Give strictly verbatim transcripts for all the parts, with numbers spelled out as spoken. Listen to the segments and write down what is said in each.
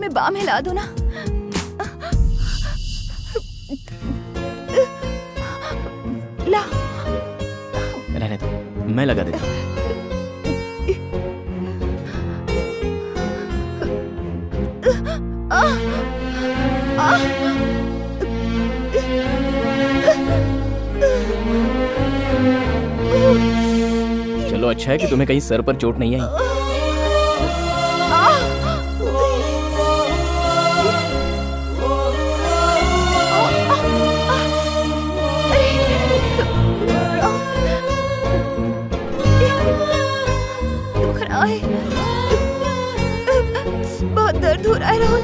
में बाम हिला दो ना। ला। रहने दो, मैं लगा देता हूँ। चलो अच्छा है कि तुम्हें कहीं सर पर चोट नहीं आई। बहुत दर्द हो रहा है राहुल।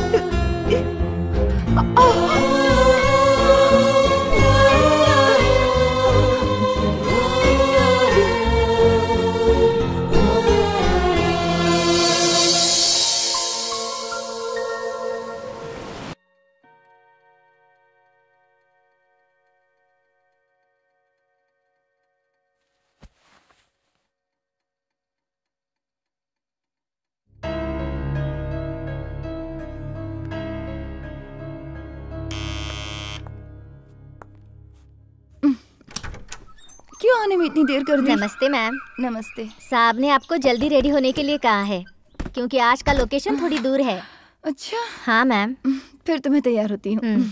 क्यों आने में इतनी देर कर दी? नमस्ते मैम। नमस्ते। साहब ने आपको जल्दी रेडी होने के लिए कहा है क्योंकि आज का लोकेशन थोड़ी दूर है। अच्छा। हाँ मैम। फिर तो मैं तैयार होती हूँ।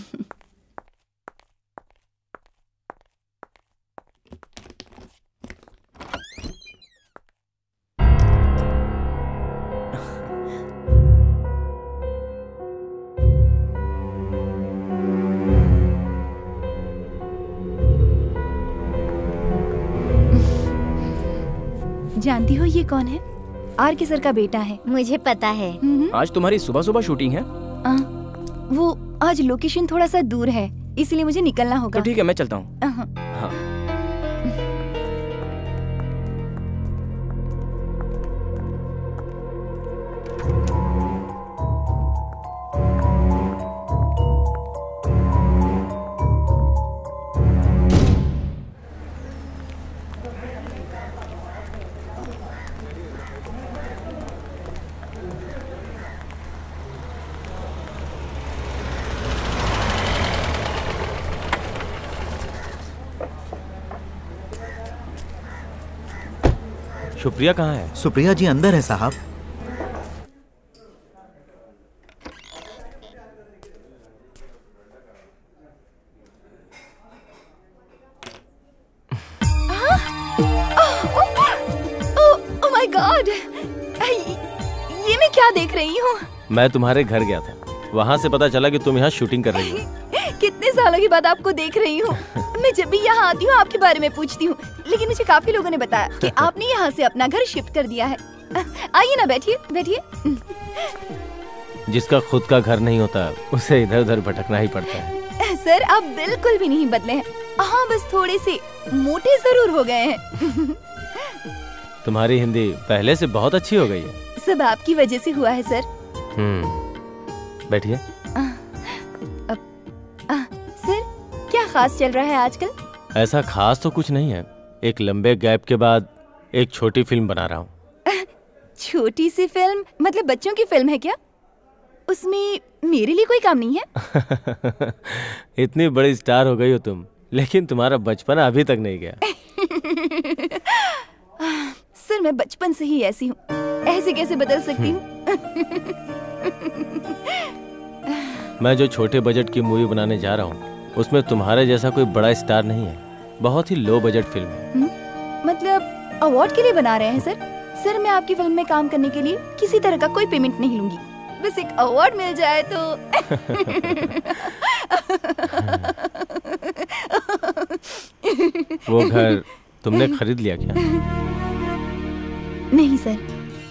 जानती हो ये कौन है? आर के सर का बेटा है। मुझे पता है। आज तुम्हारी सुबह सुबह शूटिंग है? आ, वो आज लोकेशन थोड़ा सा दूर है इसलिए मुझे निकलना होगा। तो ठीक है मैं चलता हूँ। हाँ। सुप्रिया कहाँ है? सुप्रिया जी अंदर है साहब। ओह माय गॉड, ये मैं क्या देख रही हूँ? मैं तुम्हारे घर गया था, वहाँ से पता चला कि तुम यहाँ शूटिंग कर रही हो। कितने सालों के बाद आपको देख रही हूँ। मैं जब भी यहाँ आती हूँ आपके बारे में पूछती हूँ, लेकिन मुझे काफी लोगों ने बताया कि आपने यहाँ से अपना घर शिफ्ट कर दिया है। आइए ना, बैठिए बैठिए। जिसका खुद का घर नहीं होता उसे इधर उधर भटकना ही पड़ता है। सर आप बिल्कुल भी नहीं बदले हैं। हाँ बस थोड़े से मोटे जरूर हो गए हैं। तुम्हारी हिंदी पहले से बहुत अच्छी हो गई है। सब आपकी वजह से हुआ है सर। हम्म, बैठिए। सर क्या खास चल रहा है आजकल? ऐसा खास तो कुछ नहीं है, एक लंबे गैप के बाद एक छोटी फिल्म बना रहा हूँ। छोटी सी फिल्म मतलब बच्चों की फिल्म है क्या? उसमें मेरे लिए कोई काम नहीं है? इतनी बड़ी स्टार हो गई हो तुम, लेकिन तुम्हारा बचपन अभी तक नहीं गया। सर मैं बचपन से ही ऐसी हूँ, ऐसे कैसे बदल सकती हूँ? मैं जो छोटे बजट की मूवी बनाने जा रहा हूँ उसमें तुम्हारे जैसा कोई बड़ा स्टार नहीं है, बहुत ही लो बजट फिल्म है। हुँ? मतलब अवार्ड के लिए बना रहे हैं सर? सर मैं आपकी फिल्म में काम करने के लिए किसी तरह का कोई पेमेंट नहीं लूंगी, बस एक अवार्ड मिल जाए तो। वो घर तुमने खरीद लिया क्या? नहीं सर,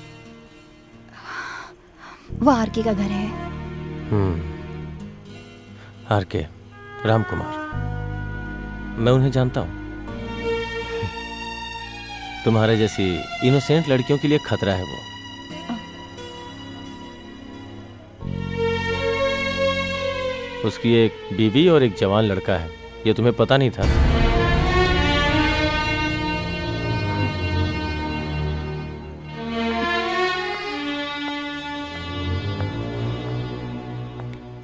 वो आरके का घर है। हम्म, आरके, राम कुमार, मैं उन्हें जानता हूँ। तुम्हारे जैसी इनोसेंट लड़कियों के लिए खतरा है वो। उसकी एक बीवी और एक जवान लड़का है, ये तुम्हें पता नहीं था?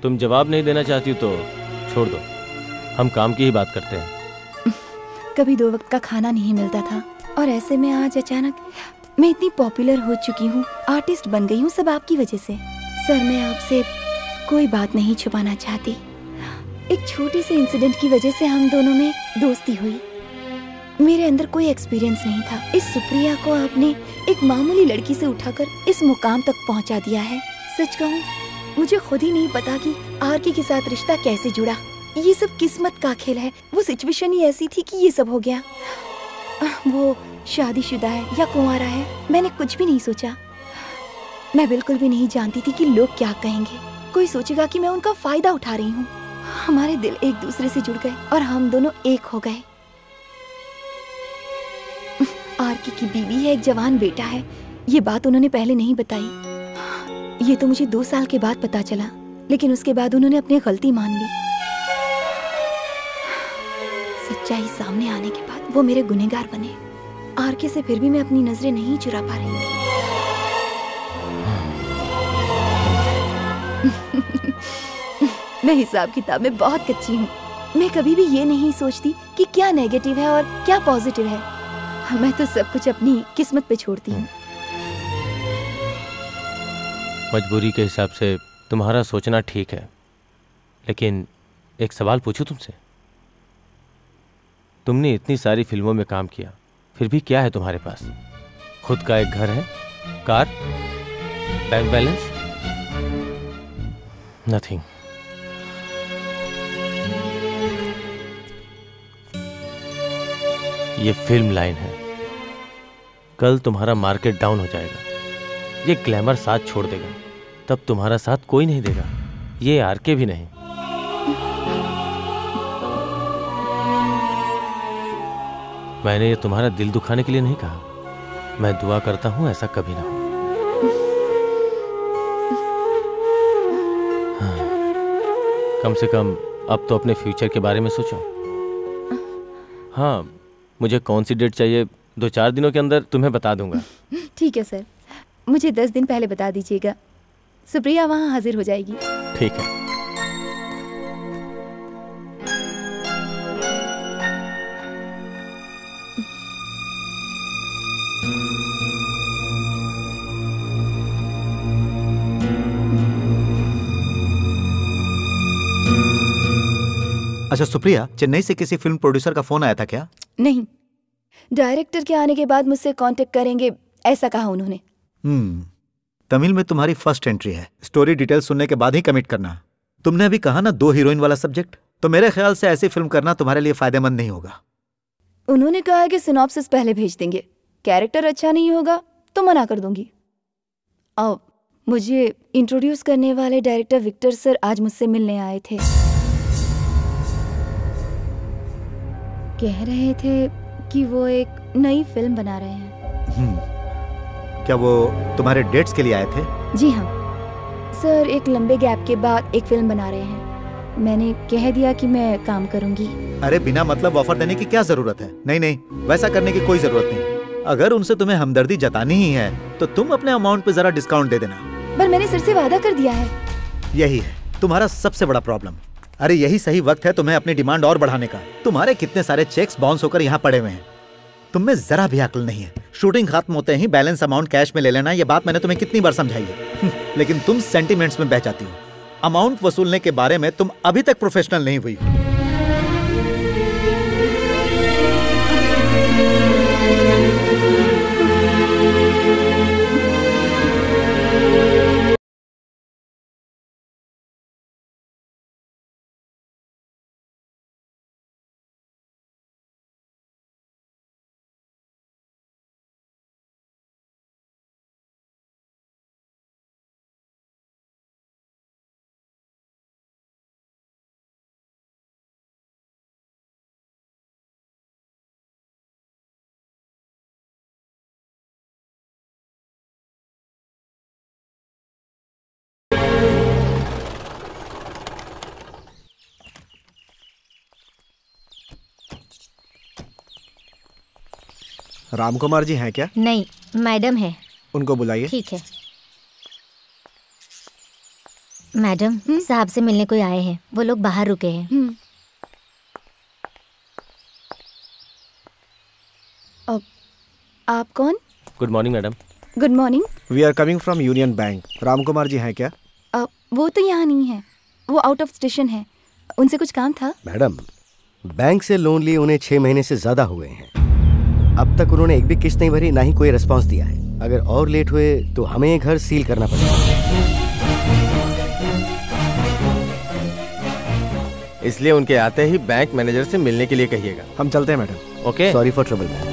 तुम जवाब नहीं देना चाहती हो तो छोड़ दो, हम काम की ही बात करते हैं। कभी दो वक्त का खाना नहीं मिलता था और ऐसे में आज अचानक मैं इतनी पॉपुलर हो चुकी हूँ, आर्टिस्ट बन गई हूँ, सब आपकी वजह से। सर मैं आपसे कोई बात नहीं छुपाना चाहती। एक छोटे से इंसिडेंट की वजह से हम दोनों में दोस्ती हुई। मेरे अंदर कोई एक्सपीरियंस नहीं था। इस सुप्रिया को आपने एक मामूली लड़की से उठाकर इस मुकाम तक पहुंचा दिया है। सच कहूँ मुझे खुद ही नहीं पता कि आरके के साथ रिश्ता कैसे जुड़ा। ये सब किस्मत का खेल है। वो सिचुएशन ही ऐसी थी कि ये सब हो गया। वो शादीशुदा है या कुंवारा है, मैंने कुछ भी नहीं सोचा। मैं बिल्कुल भी नहीं जानती थी कि लोग क्या कहेंगे। कोई सोचेगा कि मैं उनका फायदा उठा रही हूँ। हमारे दिल एक दूसरे से जुड़ गए और हम दोनों एक हो गए। आरके की बीवी है, एक जवान बेटा है। ये बात उन्होंने पहले नहीं बताई। ये तो मुझे दो साल के बाद पता चला, लेकिन उसके बाद उन्होंने अपनी गलती मान ली। सच्चाई सामने आने के बाद वो मेरे गुनहगार बने। आरके से फिर भी मैं अपनी नजरें नहीं चुरा पा रही थी। मैं हिसाब किताब में बहुत कच्ची हूँ। मैं कभी भी ये नहीं सोचती कि क्या नेगेटिव है और क्या पॉजिटिव है। मैं तो सब कुछ अपनी किस्मत पे छोड़ती हूँ। मजबूरी के हिसाब से तुम्हारा सोचना ठीक है, लेकिन एक सवाल पूछूं तुमसे। तुमने इतनी सारी फिल्मों में काम किया, फिर भी क्या है तुम्हारे पास? खुद का एक घर है, कार, बैंक बैलेंस? नथिंग। ये फिल्म लाइन है। कल तुम्हारा मार्केट डाउन हो जाएगा, ये ग्लैमर साथ छोड़ देगा, तब तुम्हारा साथ कोई नहीं देगा, ये आरके भी नहीं। मैंने ये तुम्हारा दिल दुखाने के लिए नहीं कहा। मैं दुआ करता हूं ऐसा कभी ना हो। हाँ, कम से कम अब तो अपने फ्यूचर के बारे में सोचो। हाँ, मुझे कौन सी डेट चाहिए, दो चार दिनों के अंदर तुम्हें बता दूंगा। ठीक है सर, मुझे दस दिन पहले बता दीजिएगा। सुप्रिया वहाँ हाजिर हो जाएगी। ठीक है। अच्छा सुप्रिया, चेन्नई से किसी फिल्म प्रोड्यूसर का फोन आया था क्या? नहीं, डायरेक्टर के आने के बाद मुझसे कांटेक्ट करेंगे ऐसा कहा उन्होंने। हम्म तमिल में तुम्हारी फर्स्ट एंट्री है। स्टोरी डिटेल सुनने के बाद ही कमिट करना। तुमने अभी कहा ना दो हीरोइन वाला सब्जेक्ट, तो मेरे ख्याल से ऐसी फिल्म करना तुम्हारे लिए फायदेमंद नहीं होगा। उन्होंने कहा कि सिनॉप्सिस पहले भेज देंगे, कैरेक्टर अच्छा नहीं होगा तो मना कर दूंगी। अब मुझे इंट्रोड्यूस करने वाले डायरेक्टर विक्टर सर आज मुझसे मिलने आए थे। कह रहे थे कि वो एक नई फिल्म बना रहे हैं। क्या वो तुम्हारे डेट्स के लिए आए थे? जी हाँ सर, एक लंबे गैप के बाद एक फिल्म बना रहे हैं। मैंने कह दिया कि मैं काम करूंगी। अरे बिना मतलब ऑफर देने की क्या जरूरत है? नहीं नहीं, वैसा करने की कोई जरूरत नहीं। अगर उनसे तुम्हें हमदर्दी जतानी ही है तो तुम अपने अमाउंट पे जरा डिस्काउंट दे देना। पर मैंने सर से वादा कर दिया है। यही है तुम्हारा सबसे बड़ा प्रॉब्लम। अरे यही सही वक्त है तुम्हें अपनी डिमांड और बढ़ाने का। तुम्हारे कितने सारे चेक्स बाउंस होकर यहाँ पड़े हुए हैं। तुम में जरा भी अक्ल नहीं है। शूटिंग खत्म होते ही बैलेंस अमाउंट कैश में ले लेना, ये बात मैंने तुम्हें कितनी बार समझाई है, लेकिन तुम सेंटिमेंट्स में बह जाती हो। अमाउंट वसूलने के बारे में तुम अभी तक प्रोफेशनल नहीं हुई। रामकुमार जी हैं क्या? नहीं, मैडम है। उनको बुलाइए। ठीक है। मैडम, साहब से मिलने कोई आए हैं, वो लोग बाहर रुके हैं। अब आप कौन? Good morning madam. Good morning. We are coming from union bank. Ram Kumar ji हैं क्या? अब वो तो यहाँ नहीं है, वो आउट ऑफ स्टेशन है। उनसे कुछ काम था? मैडम, बैंक से लोन लिए उन्हें छह महीने से ज्यादा हुए हैं। अब तक उन्होंने एक भी किस्त नहीं भरी, ना ही कोई रिस्पांस दिया है। अगर और लेट हुए तो हमें ये घर सील करना पड़ेगा। इसलिए उनके आते ही बैंक मैनेजर से मिलने के लिए कहिएगा। हम चलते हैं madam. Okay. Sorry for trouble ma'am.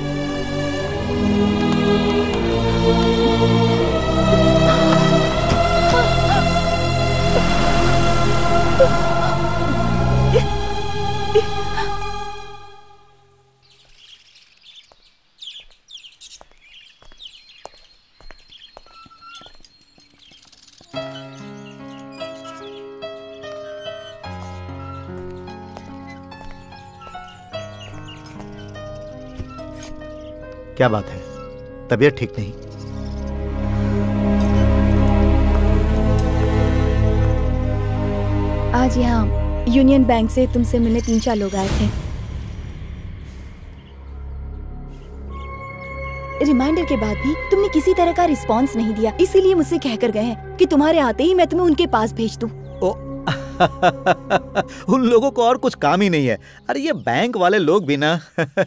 क्या बात है? तबीयत ठीक नहीं? आज यहाँ यूनियन बैंक से तुमसे मिलने तीन चार लोग आए थे। रिमाइंडर के बाद भी तुमने किसी तरह का रिस्पांस नहीं दिया, इसीलिए मुझसे कहकर गए हैं कि तुम्हारे आते ही मैं तुम्हें उनके पास भेज दूं। ओ उन लोगों को और कुछ काम ही नहीं है। अरे ये बैंक वाले लोग भी ना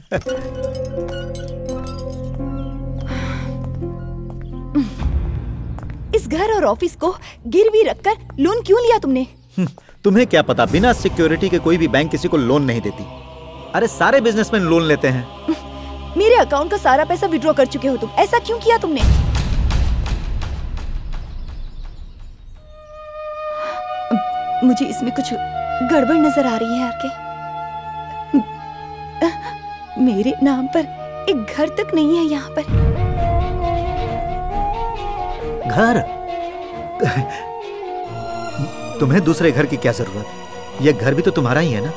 इस घर और ऑफिस को गिरवी रखकर लोन क्यों लिया तुमने? तुम्हें क्या पता, बिना सिक्योरिटी के कोई भी बैंक किसी को लोन नहीं देती। अरे सारे बिजनेसमैन लोन लेते हैं। मेरे अकाउंट का सारा पैसा विड्रॉ कर चुके हो तुम, ऐसा क्यों किया तुमने? मुझे इसमें कुछ गड़बड़ नजर आ रही है आरके। मेरे नाम पर एक घर तक नहीं है यहाँ पर। घर? तुम्हें दूसरे घर की क्या जरूरत? यह घर भी तो तुम्हारा ही है ना।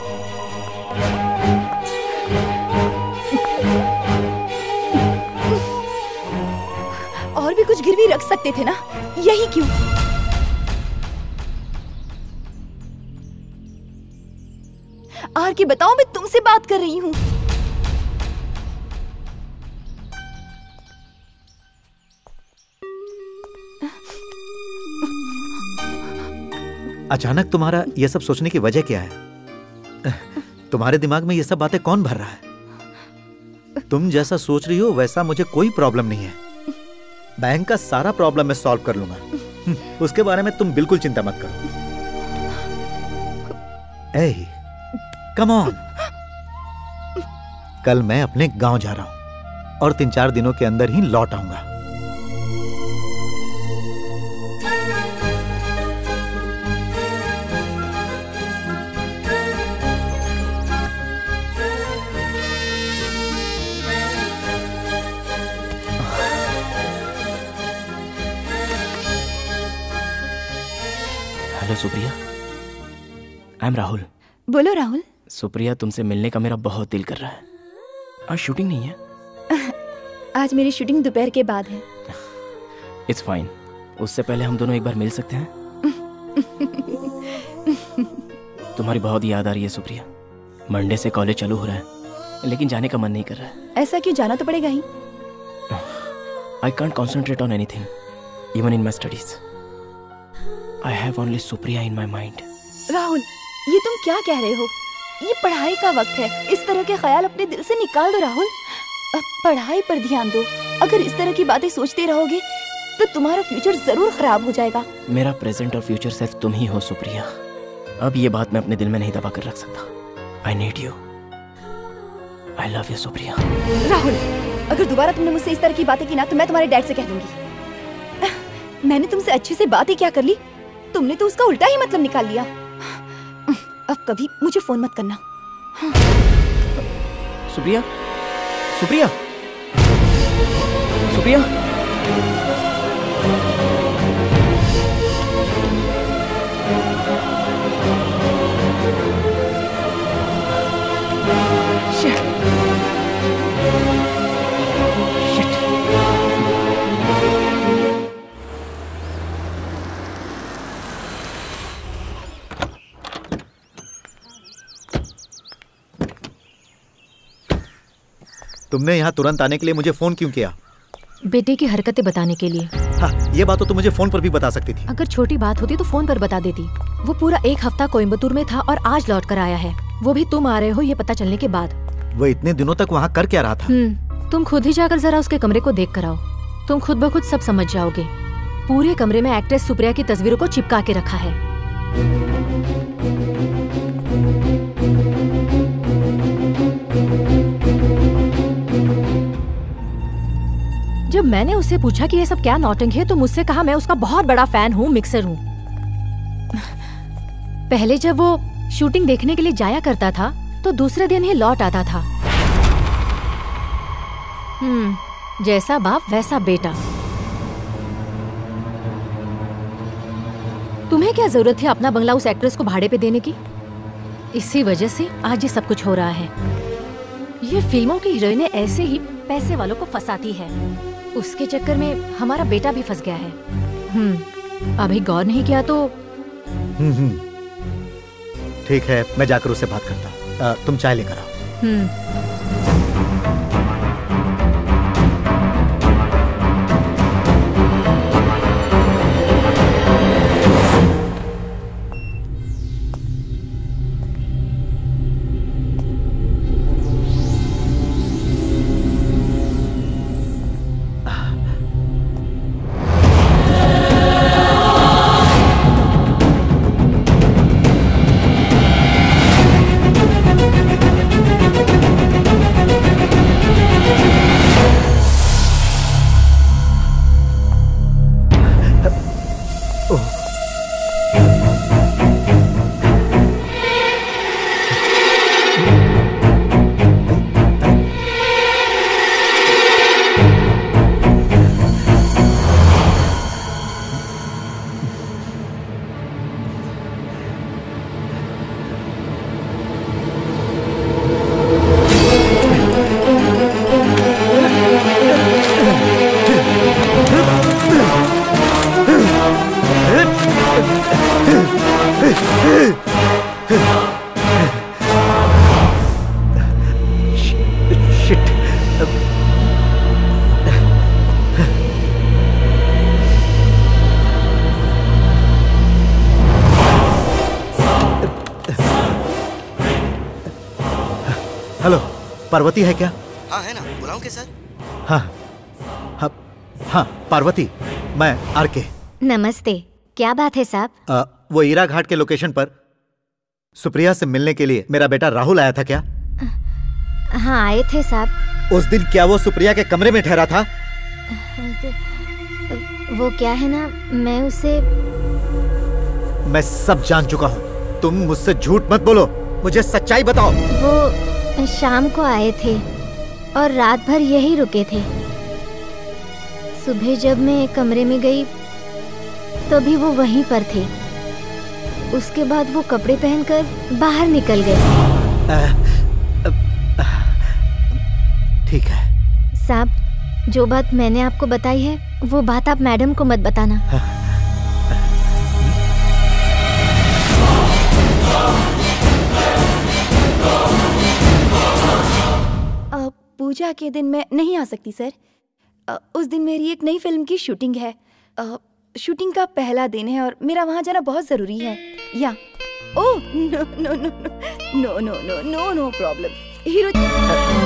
और भी कुछ गिरवी रख सकते थे ना, यही क्यों? आर के बताओ, मैं तुमसे बात कर रही हूँ। अचानक तुम्हारा यह सब सोचने की वजह क्या है? तुम्हारे दिमाग में ये सब बातें कौन भर रहा है? तुम जैसा सोच रही हो वैसा मुझे कोई प्रॉब्लम नहीं है। बैंक का सारा प्रॉब्लम मैं सॉल्व कर लूंगा। उसके बारे में तुम बिल्कुल चिंता मत करो। ए, कम ऑन। कल मैं अपने गांव जा रहा हूं और तीन चार दिनों के अंदर ही लौट आऊंगा। Hello Supriya, I am Rahul. बोलो राहुल। सुप्रिया, तुमसे मिलने का मेरा बहुत दिल कर रहा है। आज शूटिंग नहीं है? आज मेरी शूटिंग दोपहर के बाद है। It's fine. उससे पहले हम दोनों एक बार मिल सकते हैं? तुम्हारी बहुत याद आ रही है सुप्रिया। मंडे से कॉलेज चालू हो रहा है, लेकिन जाने का मन नहीं कर रहा है। ऐसा क्यों? जाना तो पड़ेगा ही। I can't concentrate on anything, even in my studies. I have only Supriya in my mind. Rahul, ये तुम क्या कह रहे हो? ये पढ़ाई का वक्त है, इस तरह के ख्याल अपने दिल से निकाल दो राहुल। अब पढ़ाई पर ध्यान दो। अगर इस तरह की बातें सोचते रहोगे तो तुम्हारा फ्यूचर जरूर खराब हो जाएगा। मेरा प्रेजेंट और फ्यूचर सिर्फ तुम ही हो सुप्रिया। अब ये बात मैं अपने दिल में नहीं दबा कर रख सकता। I need you. I love you Supriya. Rahul, अगर दोबारा तुमने मुझसे इस तरह की बातें की ना तो मैं तुम्हारे डैड से कह दूंगी। मैंने तुमसे अच्छे से बात ही क्या कर ली, तुमने तो उसका उल्टा ही मतलब निकाल लिया। अब कभी मुझे फोन मत करना। सुप्रिया, सुप्रिया, सुप्रिया। तुमने यहाँ तुरंत आने के लिए मुझे फोन क्यों किया? बेटे की हरकतें बताने के लिए। हाँ, ये बात तो तुम मुझे फोन पर भी बता सकती थी। अगर छोटी बात होती तो फोन पर बता देती। वो पूरा एक हफ्ता कोयम्बतूर में था और आज लौट कर आया है, वो भी तुम आ रहे हो ये पता चलने के बाद। वो इतने दिनों तक वहाँ कर क्या रहा था? हम्म, तुम खुद ही जाकर जरा उसके कमरे को देख कर आओ, तुम खुद ब खुद सब समझ जाओगे। पूरे कमरे में एक्ट्रेस सुप्रिया की तस्वीरों को चिपका के रखा है। जब मैंने उससे पूछा कि ये सब क्या नौटंकी है तो मुझसे कहा मैं उसका बहुत बड़ा फैन हूँ, मिक्सर हूँ। पहले जब वो शूटिंग देखने के लिए जाया करता था तो दूसरे दिन ही लौट आता था। हम्म, जैसा बाप वैसा बेटा। तुम्हें क्या जरूरत थी अपना बंगला उस एक्ट्रेस को भाड़े पे देने की? इसी वजह से आज ये सब कुछ हो रहा है। ये फिल्मों की हीरोइनें ऐसे ही पैसे वालों को फंसाती है, उसके चक्कर में हमारा बेटा भी फंस गया है। हम्म, अभी गौर नहीं किया तो। हम्म हम्म, ठीक है, मैं जाकर उससे बात करता हूँ। तुम चाय लेकर आओ। हम्म। हेलो, पार्वती है क्या? हाँ है ना, बुलाऊं क्या सर? हाँ हाँ हाँ, पार्वती, मैं आर के। नमस्ते, क्या बात है साहब? वो ईरा घाट के लोकेशन पर सुप्रिया से मिलने के लिए मेरा बेटा राहुल आया था क्या? हाँ आए थे साहब। उस दिन क्या वो सुप्रिया के कमरे में ठहरा था? वो क्या है ना, मैं उसे। मैं सब जान चुका हूँ, तुम मुझसे झूठ मत बोलो, मुझे सच्चाई बताओ। वो शाम को आए थे और रात भर यही रुके थे। सुबह जब मैं कमरे में गई तभी वो वहीं पर थे। उसके बाद वो कपड़े पहनकर बाहर निकल गए। ठीक है साहब, जो बात मैंने आपको बताई है वो बात आप मैडम को मत बताना। पूजा के दिन मैं नहीं आ सकती सर। उस दिन मेरी एक नई फिल्म की शूटिंग है। शूटिंग का पहला दिन है और मेरा वहाँ जाना बहुत जरूरी है। या oh no no no no no no no no no problem. Hero